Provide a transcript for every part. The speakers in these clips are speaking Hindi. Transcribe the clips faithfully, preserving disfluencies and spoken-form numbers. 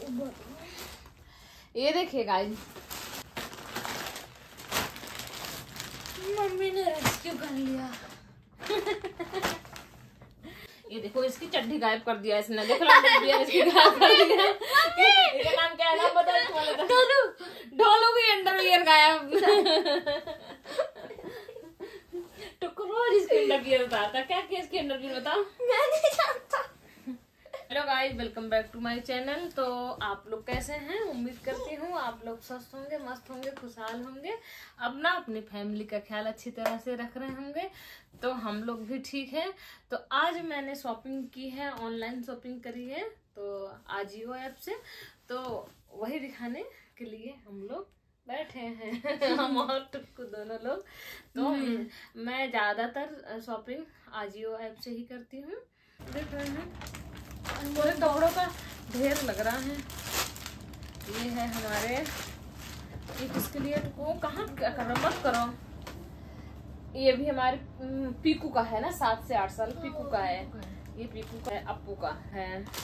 ये देखिए गाइस, मम्मी ने रेस्क्यू कर लिया। ये देखो इसकी चड्डी गायब कर दिया इसने, देख लो इसकी गायब कर दिया। इसका नाम क्या है, नाम बताओ तुम्हारा? ढोलू। ढोलू की अंडरवियर गायब। टुकड़ो इसकी अंडरवियर बताता, क्या किया इसकी अंडरवियर बताओ? मैं नहीं जानता। Hello guys, welcome back to my channel. तो आप लोग कैसे हैं? उम्मीद करती हूँ आप लोग स्वस्थ होंगे, मस्त होंगे, खुशहाल होंगे, अपना अपनी फैमिली का ख्याल अच्छी तरह से रख रहे होंगे। तो हम लोग भी ठीक हैं। तो आज मैंने शॉपिंग की है, ऑनलाइन शॉपिंग करी है, तो आजियो ऐप से। तो वही दिखाने के लिए हम लोग बैठे हैं। हम और टुक्कू दोनों लोग। तो मैं ज्यादातर शॉपिंग आजियो ऐप से ही करती हूँ। देख रहे हैं पूरे कपड़ों का ढेर लग रहा है। ये है हमारे, ये किसके लिए को कहाँ क्या कर रहा, मत करो। ये भी हमारे पीकू का है ना, सात से आठ साल पीकू का है। ये पीकू का है, अप्पू का है।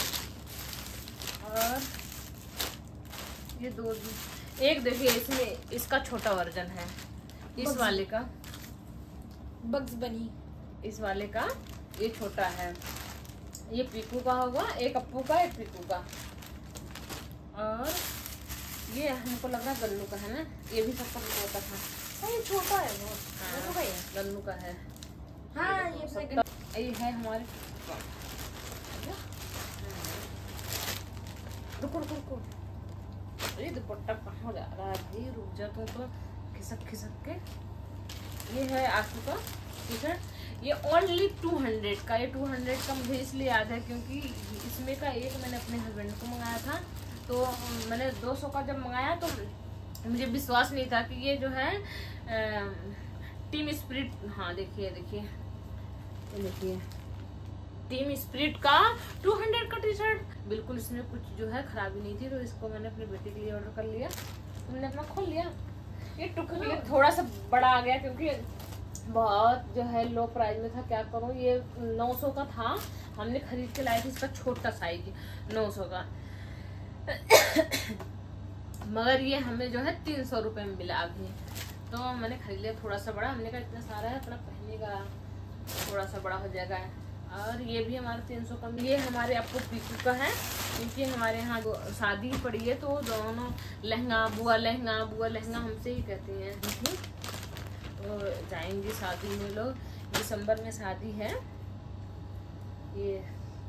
और ये दो, एक देखिए इसमें इसका छोटा वर्जन है, इस वाले का बग्स बनी, इस वाले का ये छोटा है। ये पीकू का होगा, एक अप्पू का, एक पीकू का। और ये हमको लग रहा है गन्नू का है ना, ये भी सबका छोटा था। ये छोटा है वो। हाँ, तो भाई गन्नू का है। हाँ ये सबका ये है हमारे। रुको रुको रुको, ये दुपट्टा कहाँ जा रहा है भाई, रुक जा तू तो, खिसक खिसक के। ये है आशू का टी शर्ट, ये ओनली टू हंड्रेड का। ये टू हंड्रेड का मुझे इसलिए याद है क्योंकि इसमें का एक मैंने अपने हस्बैंड को मंगाया था। तो मैंने दो सौ का जब मंगाया तो मुझे विश्वास नहीं था कि ये जो है आ, टीम स्पिरिट, हाँ देखिए देखिए ये देखिए टीम स्पिरिट का टू हंड्रेड का टी शर्ट। बिल्कुल इसमें कुछ जो है खराबी नहीं थी। तो इसको मैंने अपने बेटे के लिए ऑर्डर कर लिया। मैंने अपना खोल लिया। ये टुक के लिए थोड़ा सा बड़ा आ गया क्योंकि बहुत जो है लो प्राइस में था। क्या करूं, ये नौ सौ का था, हमने खरीद के लाए थे इसका छोटा साइज नौ सौ का। मगर ये हमें जो है तीन सौ रुपए में मिला अभी। तो मैंने खरीद लिया थोड़ा सा बड़ा। हमने कहा इतना सारा है, अपना पहनने का थोड़ा सा बड़ा हो जाएगा। और ये भी हमारे तीन सौ का। ये हमारे आपको पीकू का है क्योंकि हमारे यहाँ शादी पड़ी है तो दोनों लहंगा, बुआ लहंगा, बुआ लहंगा हमसे ही कहती हैं। तो जाएंगे शादी में, लोग दिसंबर में शादी है। ये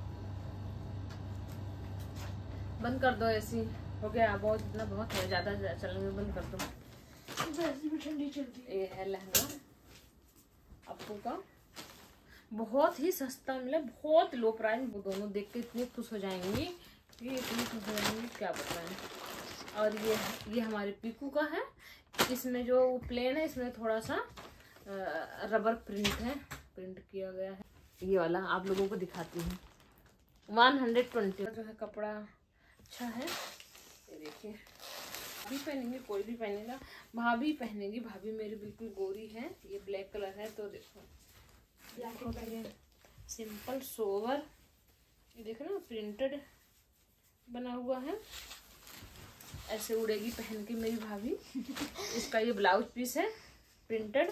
बंद कर दो, ऐसी हो गया बहुत, इतना बहुत है, ज्यादा चलने में बंद कर दो। भी ठंडी चलती है। ये है लहंगा अप्पू का, बहुत ही सस्ता मिला, बहुत लो प्राइस। वो दोनों देख के इतनी खुश हो जाएंगी, ये इतनी खुश हो जाएंगी क्या बताएं। और ये ये हमारे पीकू का है। इसमें जो प्लेन है, इसमें थोड़ा सा रबर प्रिंट है, प्रिंट किया गया है। ये वाला आप लोगों को दिखाती हूँ, वन हंड्रेड ट्वेंटी जो है। कपड़ा अच्छा है, ये देखिए। भाभी पहनेंगे, कोई भी पहनेगा, भाभी पहनेगी। भाभी मेरी बिल्कुल गोरी है। ये ब्लैक कलर है, तो देखो सिंपल सोवर, ये देखो ना प्रिंटेड बना हुआ है। ऐसे उड़ेगी पहन के मेरी भाभी। इसका ये ब्लाउज पीस है प्रिंटेड।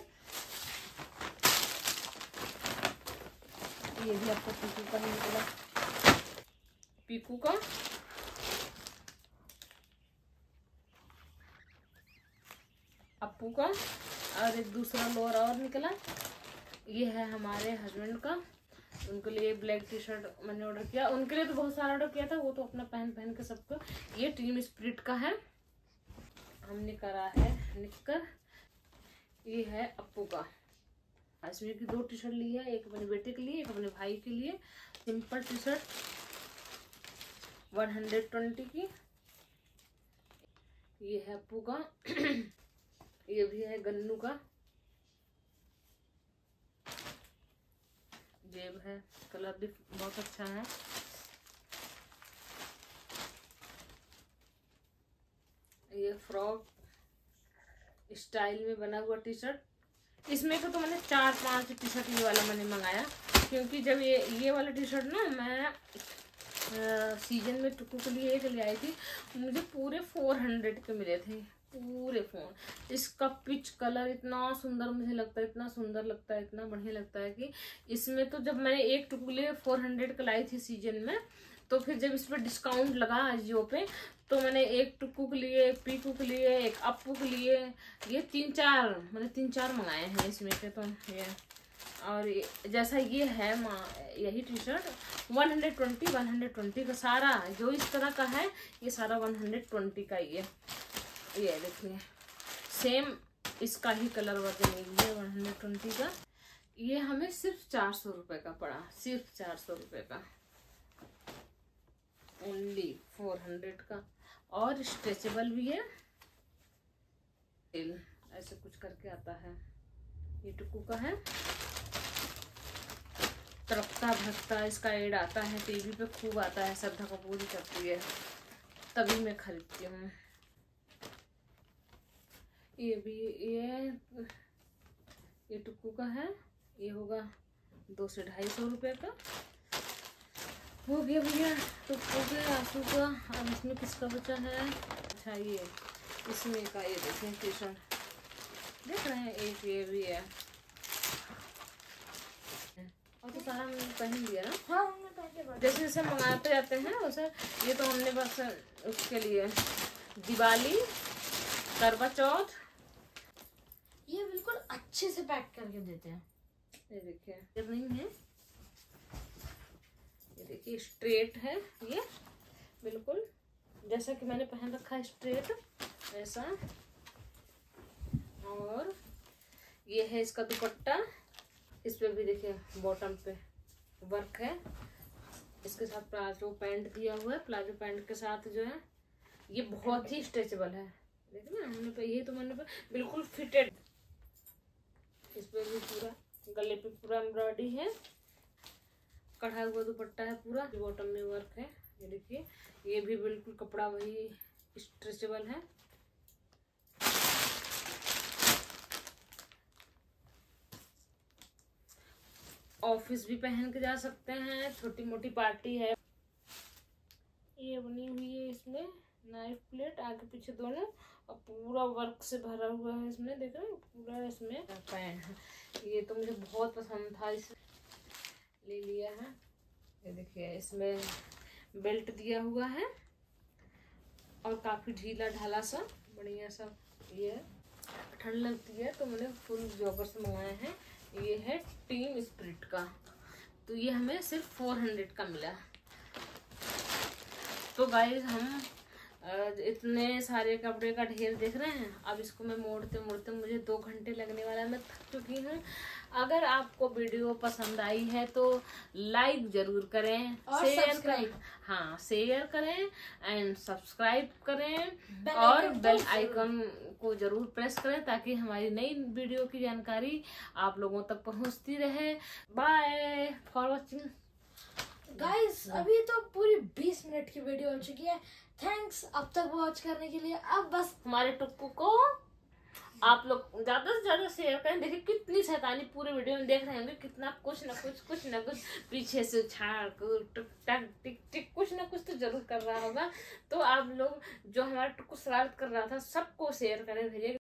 ये भी आपको पीकू का निकला, पीकू का। अप्पू का। और एक दूसरा लोअर और निकला, ये है हमारे हस्बैंड का। उनके लिए ब्लैक टी शर्ट मैंने ऑर्डर किया। उनके लिए तो बहुत सारा ऑर्डर किया था, वो तो अपना पहन पहन के सबको। ये टीम स्पिरिट का है, हमने करा है निक्कर। ये है अप्पू का। इसमें की दो टी शर्ट ली है, एक अपने बेटे के लिए, एक अपने भाई के लिए। Simple T shirt one hundred twenty की। ये है अप्पू का। ये भी है गन्नू का। जेब है, कलर भी बहुत अच्छा है। ये फ्रॉक स्टाइल में बना हुआ टी शर्ट। इसमें तो, तो मैंने चार पांच टी शर्ट ये वाला मैंने मंगाया क्योंकि जब ये ये वाला टी शर्ट ना मैं सीजन में टुकू के लिए एक ले आई थी, मुझे पूरे फोर हंड्रेड के मिले थे पूरे फोन। इसका पिच कलर इतना सुंदर मुझे लगता है, इतना सुंदर लगता है, इतना बढ़िया लगता है कि इसमें तो जब मैंने एक टुकू लिए फोर हंड्रेड का लाई थी सीजन में, तो फिर जब इस पर डिस्काउंट लगा अजियो पे तो मैंने एक टुकू के लिए, एक पीकू के लिए, एक अप्पू के लिए, ये तीन चार मैंने तीन चार मंगाए हैं इसमें के। तो ये और ये, जैसा ये है माँ यही T shirt one hundred twenty one hundred twenty का सारा जो इस तरह का है, ये सारा वन हंड्रेड ट्वेंटी का ही है। ये देखिए सेम इसका ही कलर वर्जन ये वन हंड्रेड ट्वेंटी का। ये हमें सिर्फ चार सौ रुपये का पड़ा, सिर्फ चार सौ रुपये का, ओनली फोर हंड्रेड का। और स्ट्रेचेबल भी है, ऐसे कुछ करके आता है। ये टुकू का है, तरक्ता भक्ता इसका एड आता है टीवी पे, खूब आता है, श्रद्धा कपूर ही करती है तभी मैं खरीदती हूँ। ये भी ये ये टुकू का है, ये होगा दो से ढाई सौ रुपये का। हो गया भैया टुकू के आंसू का। अब इसमें किसका बचा है? अच्छा ये इसमें का, ये देखें टी शर्ट देख रहे हैं, एक ये भी है। और तो सारा हमने पहन लिया ना। हाँ हमने पहले जैसे जैसे मंगाते जाते हैं वैसे ये तो हमने बस उसके लिए दिवाली, करवा चौथ, ये बिल्कुल अच्छे से पैक करके देते हैं। ये देखिए नहीं है, ये देखिए स्ट्रेट है, ये बिल्कुल जैसा कि मैंने पहन रखा है स्ट्रेट ऐसा। और ये है इसका दुपट्टा, इस पे भी देखिए बॉटम पे वर्क है। इसके साथ प्लाजो पैंट दिया हुआ है, प्लाजो पैंट के साथ जो है ये बहुत ही स्ट्रेचेबल है। देखिए ना हमने पे, ये तो मैंने पे बिल्कुल फिटेड। इस पे भी पूरा गले पे पूरा एम्ब्रॉयडरी है, कढ़ा हुआ दुपट्टा है पूरा, बॉटम में वर्क है। ये देखिए ये भी बिल्कुल कपड़ा वही स्ट्रेचेबल है। ऑफिस भी पहन के जा सकते हैं, छोटी मोटी पार्टी है। ये बनी हुई है इसमें नाइफ प्लेट आगे पीछे दोनों, और पूरा वर्क से भरा हुआ है इसमें, देख रहे हैं पूरा इसमें पैन है। ये तो मुझे बहुत पसंद था, इसे ले लिया है। ये देखिए इसमें बेल्ट दिया हुआ है और काफी ढीला ढाला सा बढ़िया सा। ये ठंड लगती है तो मैंने फुल जॉगर से मंगाए हैं। ये है टीम स्पिरिट का, तो ये हमें सिर्फ फोर हंड्रेड का मिला। तो गाइस हम इतने सारे कपड़े का ढेर देख रहे हैं, अब इसको मैं मोड़ते मोड़ते मुझे दो घंटे लगने वाला है, मैं थक चुकी हूँ। अगर आपको वीडियो पसंद आई है तो लाइक जरूर करें और शेयर करें, हाँ शेयर करें एंड सब्सक्राइब करें बेल और आइकन बेल तो आइकन को जरूर प्रेस करें ताकि हमारी नई वीडियो की जानकारी आप लोगों तक पहुंचती रहे। Bye for watching guys. अभी तो पूरी बीस मिनट की वीडियो हो चुकी है। थैंक्स अब तक वॉच करने के लिए। अब बस हमारे टुक्कू को आप लोग ज्यादा से ज्यादा शेयर करें। देखिए कितनी शैतानी पूरे वीडियो में देख रहे होंगे, कितना कुछ ना कुछ कुछ ना कुछ पीछे से छाड़ टुक टक टिक टिक कुछ ना कुछ तो जरूर कर रहा होगा। तो आप लोग जो हमारा टुक्कू शरारत कर रहा था सबको शेयर करें, भेजिए।